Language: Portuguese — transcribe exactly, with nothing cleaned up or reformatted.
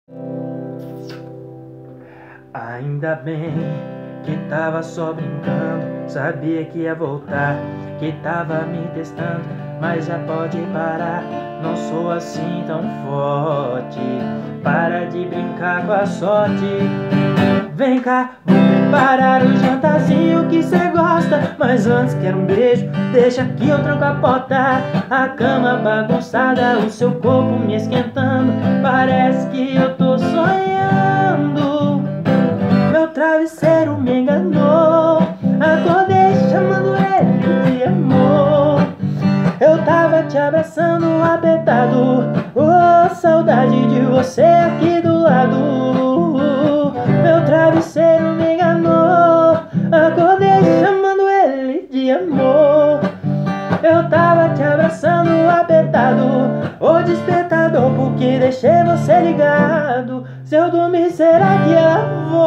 Ainda bem que tava só brincando, sabia que ia voltar, que tava me testando, mas já pode parar, não sou assim tão forte. Para de brincar com a sorte. Vem cá, vou preparar o jantarzinho que cê gosta, mas antes quero um beijo, deixa que eu tranco a porta. A cama bagunçada, o seu corpo me esquentando, parece que eu tô sonhando. Meu travesseiro me enganou, acordei chamando ele de amor. Eu tava te abraçando apertado, oh, saudade de você aqui do lado. Meu travesseiro me enganou, acordei chamando ele de amor. Eu tava te abraçando apertado, ô despertador, porque deixei você ligado. Se eu dormir, será que ela